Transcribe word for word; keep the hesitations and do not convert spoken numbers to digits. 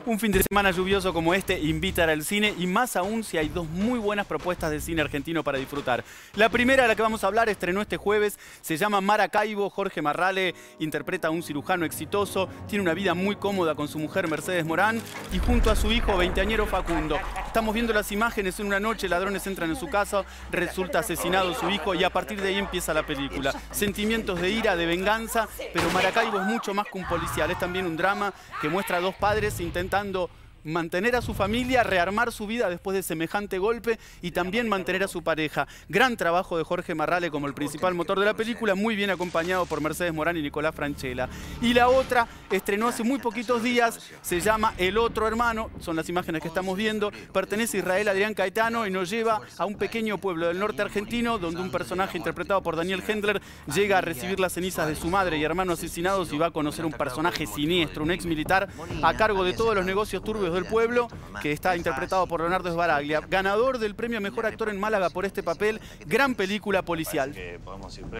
Un fin de semana lluvioso como este invita al cine y más aún si hay dos muy buenas propuestas de cine argentino para disfrutar. La primera de la que vamos a hablar estrenó este jueves, se llama Maracaibo. Jorge Marrale interpreta a un cirujano exitoso, tiene una vida muy cómoda con su mujer Mercedes Morán y junto a su hijo veinteañero Facundo. Estamos viendo las imágenes en una noche, ladrones entran en su casa, resulta asesinado su hijo y a partir de ahí empieza la película. Sentimientos de ira, de venganza, pero Maracaibo es mucho más que un policial, es también un drama que muestra a dos padres intentando mantener a su familia, rearmar su vida después de semejante golpe y también mantener a su pareja. Gran trabajo de Jorge Marrale como el principal motor de la película, muy bien acompañado por Mercedes Morán y Nicolás Franchella. Y la otra estrenó hace muy poquitos días, se llama El Otro Hermano, son las imágenes que estamos viendo, pertenece a Israel Adrián Caetano y nos lleva a un pequeño pueblo del norte argentino donde un personaje interpretado por Daniel Hendler llega a recibir las cenizas de su madre y hermano asesinados y va a conocer un personaje siniestro, un ex militar a cargo de todos los negocios turbios del pueblo, que está interpretado por Leonardo Sbaraglia, ganador del premio a Mejor Actor en Málaga por este papel. Gran película policial.